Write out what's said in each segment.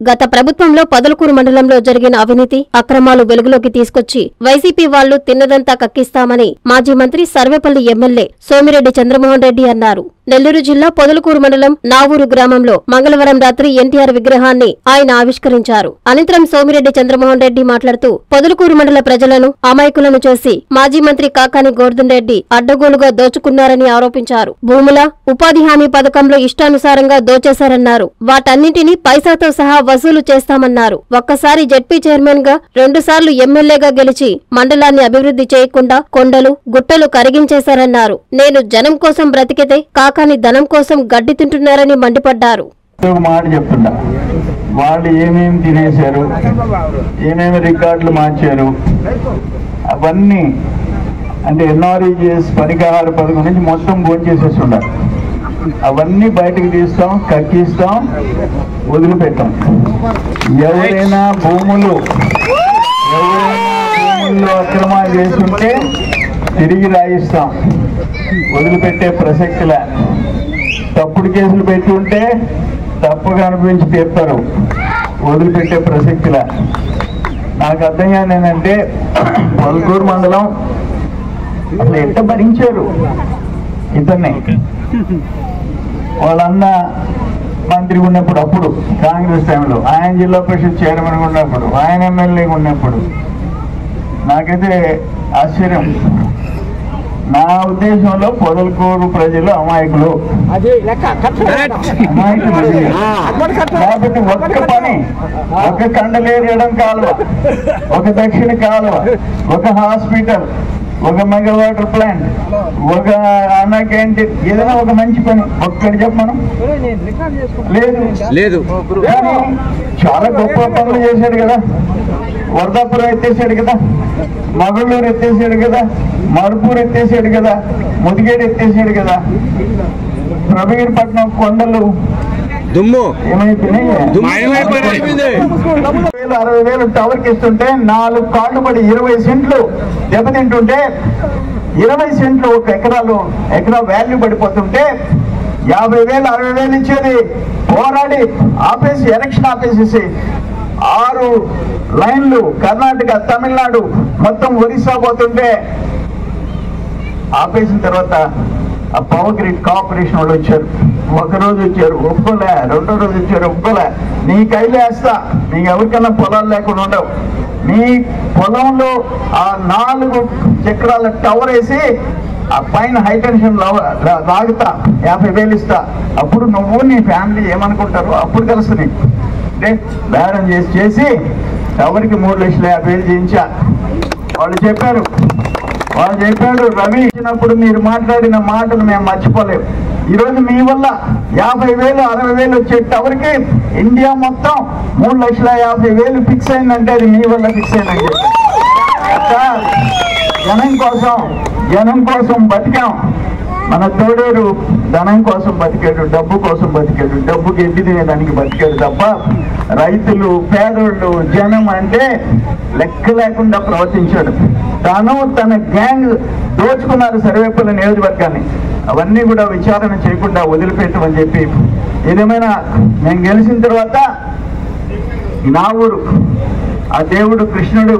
గత ప్రభుత్వంలో పొదలకూరు మండలంలో జరిగిన అవినీతి అక్రమాలు వెలుగులోకి తీసుకొచ్చి వైసీపీ వాళ్లు తిన్నదంతా కక్కిస్తామని మాజీ మంత్రి సర్వేపల్లి ఎమ్మెల్యే సోమిరెడ్డి చంద్రమోహన్ రెడ్డి అన్నారు. నెల్లూరు జిల్లా పొదలకూరు మండలం నావూరు గ్రామంలో మంగళవారం రాత్రి ఎన్టీఆర్ విగ్రహాన్ని ఆయన ఆవిష్కరించారు. అనంతరం సోమిరెడ్డి చంద్రమోహన్ రెడ్డి మాట్లాడుతూ పొదలకూరు మండల ప్రజలను అమాయకులను చేసి మాజీ మంత్రి కాకాని గోర్ధన్ రెడ్డి అడ్డగోలుగా దోచుకున్నారని ఆరోపించారు. భూముల ఉపాధి హామీ పథకంలో ఇష్టానుసారంగా దోచేశారన్నారు. వాటన్నింటినీ పైసాతో సహా వసూలు చేస్తామన్నారు. ఒక్కసారి జెడ్పీ చైర్మన్ గా 2 సార్లు ఎమ్మెల్యేగా గెలిచి మండలాన్ని అభివృద్ధి చేయకుండా కొండలు గుట్టలు కరిగించేశారన్నారు. నేను జనం కోసం బ్రతికితే కాకాని ధనం కోసం గడ్డి తింటున్నారని మండిపడ్డారు. వాళ్ళు ఏమేమి తినేశారు, ఏమేమి రికార్డులు మార్చారు, అవన్నీ అంటే ఎన్ఆర్ఈజీఎస్ పరిహార పథకం నుంచి మొత్తం భోంచేసేసి ఉండాలి. అవన్నీ బయటకు తీస్తాం, కక్కిస్తాం, వదిలిపెట్టాం. ఎవరైనా భూముల్లో అక్రమాలు చేస్తుంటే తిరిగి రాయిస్తాం, వదిలిపెట్టే ప్రసక్తిలే. తప్పుడు కేసులు పెట్టి ఉంటే తప్పుగా అనిపించి తీర్తారు, వదిలిపెట్టే ప్రసక్తిలే. నాకు అర్థం కాని ఏంటంటే పొదలకూరు మండలం అసలు ఎంత భరించారు ఇతన్ని. వాళ్ళన్న మంత్రి ఉన్నప్పుడు, అప్పుడు కాంగ్రెస్ టైంలో ఆయన జిల్లా పరిషత్ చైర్మన్ ఉన్నప్పుడు, ఆయన ఎమ్మెల్యేగా ఉన్నప్పుడు నాకైతే ఆశ్చర్యం. నా ఉద్దేశంలో పొదలకూరు ప్రజలు అమాయకులు. కాబట్టి ఒక్క పని, ఒక కండలేరియడం కాలువ, ఒక దక్షిణ కాలువ, ఒక హాస్పిటల్, ఒక మెగా వాటర్ ప్లాంట్, ఒక అన్న క్యాంటీన్, ఏదైనా ఒక మంచి పని ఒక్కటి చెప్పను లేదు. చాలా గొప్ప పనులు చేశాడు కదా. వరదాపురం ఎత్తేసాడు కదా, మగళూరు ఎత్తేసాడు కదా, మరుపూరు ఎత్తేసాడు కదా, ముదిగేడు ఎత్తేసాడు కదా, ప్రభీర్పట్నం కొండలు ఏమైపోయినాయి. 60,000 టవర్కి ఇస్తుంటే 4 కాళ్ళు పడి 20 సెంట్లు దెబ్బతింటుంటే, 20 సెంట్లు ఒక ఎకరా వాల్యూ పడిపోతుంటే 50,000 60,000 ఇచ్చేది పోరాడి ఆపేసి, ఎలక్షన్ ఆపేసేసి 6 లైన్లు కర్ణాటక, తమిళనాడు, మొత్తం ఒరిస్సా పోతుంటే ఆపేసిన తర్వాత ఆ పవర్ గ్రిడ్ కార్పొరేషన్ వాళ్ళు వచ్చారు. ఒకరోజు వచ్చారు, ఒప్పుకోలే. 2వ రోజు వచ్చారు, ఒప్పుకోలే. నీ కైలు వేస్తా, నీకు ఎవరికన్నా పొలాలు లేకుండా ఉండవు. నీ పొలంలో ఆ 4 చక్రాల టవర్ వేసి ఆ పైన హై టెన్షన్ లాగుతా, 50,000 ఇస్తా. అప్పుడు నువ్వు నీ ఫ్యామిలీ ఏమనుకుంటారు, అప్పుడు తెలుసు నీకు. అంటే బేరం చేసి టవర్కి 3,50,000 చేయించా. వాళ్ళు చెప్పారు రవి ఇచ్చినప్పుడు మీరు మాట్లాడిన మాటలు మేము మర్చిపోలేము. ఈరోజు మీ వల్ల 50,000 60,000 వచ్చే టవర్కి ఇండియా మొత్తం 3,50,000 ఫిక్స్ అయిందంటే అది మీ వల్ల ఫిక్స్ అయిందని చెప్పారు. జనం కోసం బతికాం. మన తోడేరు ధనం కోసం బతికాడు, డబ్బు కోసం బతికాడు, డబ్బు గడ్డి తినేదానికి బతికాడు తప్ప రైతులు, పేదోళ్ళు, జనం అంటే లెక్క లేకుండా ప్రవర్తించాడు. తన గ్యాంగ్ దోచుకున్నారు సర్వేపల్లి నియోజకవర్గాన్ని. అవన్నీ కూడా విచారణ చేయకుండా వదిలిపెట్టమని చెప్పి, ఏదేమైనా నేను గెలిచిన తర్వాత నా ఊరు ఆ దేవుడు కృష్ణుడు,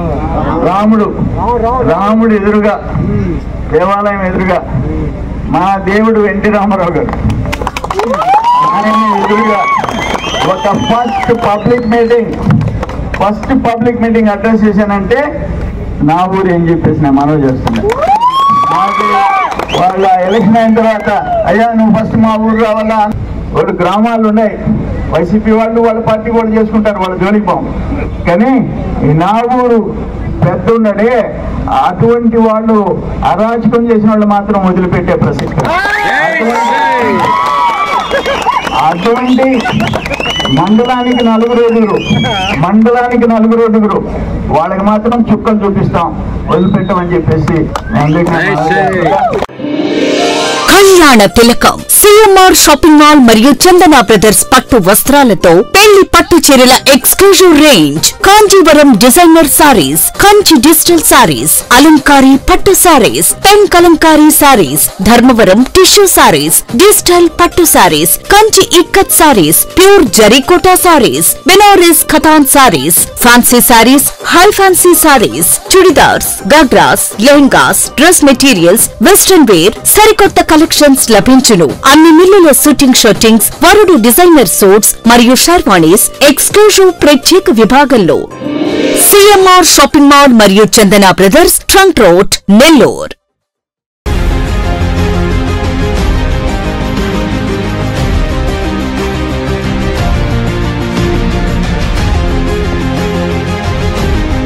రాముడు ఎదురుగా, దేవాలయం ఎదురుగా మా దేవుడు ఎన్టీ రామారావు గారు ఆయన ఎదురుగా ఒక ఫస్ట్ పబ్లిక్ మీటింగ్ అడ్రస్ చేశానంటే నా ఊరు ఏం చెప్పేసి నేను మనవి చేస్తున్నా. నాకు వాళ్ళ ఎలక్షన్ అయిన తర్వాత, అయ్యా నువ్వు ఫస్ట్ మా ఊరు రావాలా, వాళ్ళు గ్రామాలు ఉన్నాయి, వైసీపీ వాళ్ళు వాళ్ళ పార్టీ కూడా చేసుకుంటారు, వాళ్ళ జోలికి పోం. కానీ నా ఊరు పెద్ద ఉన్నాడే, అటువంటి వాళ్ళు అరాచకం చేసిన వాళ్ళు మాత్రం వదిలిపెట్టే ప్రసక్తి. అటువంటి మండలానికి 4 ఎదురు వాళ్ళకి మాత్రం చుక్కలు చూపిస్తాం, వదిలిపెట్టమని చెప్పేసి కళ్యాణ తిలకం సిఎంఆర్ షాపింగ్ మాల్ మరియు చందన బ్రదర్స్ పట్టు వస్త్రాలతో పెళ్లి పట్టు చీరల exclusive range, Kanjeevaram designer sarees, Kanchi digital sarees, అలంకారీ పట్టు sarees, pen kalamkari sarees, Dharmavaram tissue sarees, digital పట్టు సారీస్, కంచి ఇక్కత్ సారీస్, ప్యూర్ జరీకోటా sarees, Banaras Katan sarees, fancy sarees, high fancy sarees, churidars, ghagras, lehengas, dress materials, western wear, సరికొత్త కలెక్షన్స్ లభించును. అన్ని మిల్లుల షూటింగ్ షర్టింగ్స్, వరుడు డిజైనర్ సూట్స్ మరియు షర్వాణీస్ ఎక్స్క్లూజివ్ ప్రత్యేక విభాగంలో. సిఎంఆర్ షాపింగ్ మాల్ మరియు Chandana brothers, trunk road, Nellore.